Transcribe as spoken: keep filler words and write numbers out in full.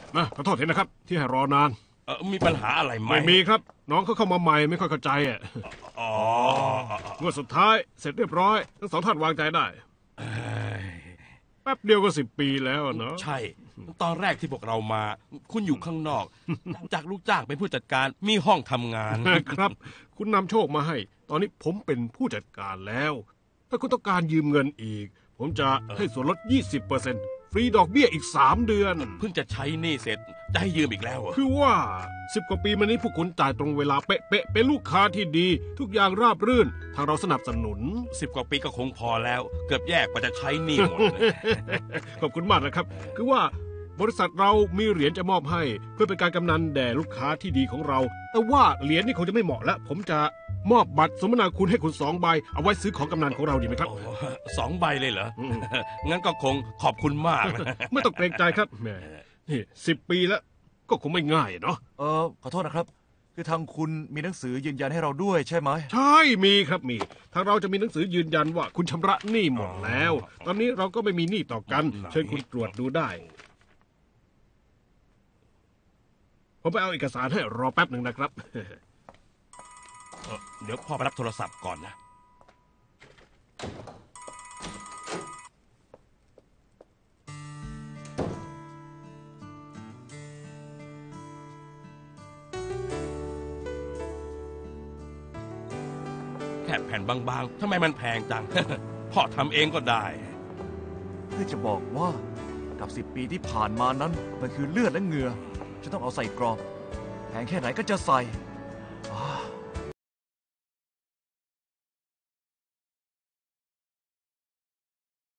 นะขอโทษทีนะครับที่ให้รอนานเออมีปัญหาอะไรไหมไม่มีครับน้องเขาเข้ามาใหม่ไม่ค่อยเข้าใจอ่ะอ๋อเมื่อสุดท้ายเสร็จเรียบร้อยทั้งสองท่านวางใจได้แป๊บเดียวก็สิบปีแล้วเนาะใช่ตอนแรกที่พวกเรามาคุณอยู่ข้างนอกจากลูกจ้างเป็นผู้จัดการมีห้องทำงานครับคุณนำโชคมาให้ตอนนี้ผมเป็นผู้จัดการแล้วถ้าคุณต้องการยืมเงินอีกผมจะให้ส่วนลด ยี่สิบเปอร์เซ็นต์ ฟรีดอกเบี้ยอีกสามเดือนเพิ่งจะใช้หนี้เสร็จจะให้ยืมอีกแล้วคือว่าสิบกว่าปีมานี้พวกคุณจ่ายตรงเวลาเป๊ะๆเป็นลูกค้าที่ดีทุกอย่างราบรื่นทางเราสนับสนุนสิบกว่าปีก็คงพอแล้วเกือบแยกกว่าจะใช้หนี้หมดขอบคุณมากนะครับคือว่าบริษัทเรามีเหรียญจะมอบให้เพื่อเป็นการกำนันแด่ลูกค้าที่ดีของเราแต่ว่าเหรียญนี่คงจะไม่เหมาะแล้วผมจะมอบบัตรสมนาคุณให้คุณสองใบเอาไว้ซื้อของกำนันของเราดีไหมครับสองใบเลยเหรองั้นก็คงขอบคุณมากไม่ต้องเกรงใจครับแม่นี่สิบปีแล้วก็คงไม่ง่ายเนาะเออขอโทษนะครับคือทางคุณมีหนังสือยืนยันให้เราด้วยใช่ไหมใช่มีครับมีทางเราจะมีหนังสือยืนยันว่าคุณชำระหนี้หมดแล้วตอนนี้เราก็ไม่มีหนี้ต่อกันเชิญคุณตรวจดูได้ผมไปเอาเอกสารให้รอแป๊บหนึ่งนะครับเดี๋ยวพ่อไปรับโทรศัพท์ก่อนนะแค่แผ่นบางๆทำไมมันแพงจัง พ่อทำเองก็ได้เพื่อจะบอกว่ากับสิบปีที่ผ่านมานั้นมันคือเลือดและเหงื่อจะต้องเอาใส่กรอบแพงแค่ไหนก็จะใส่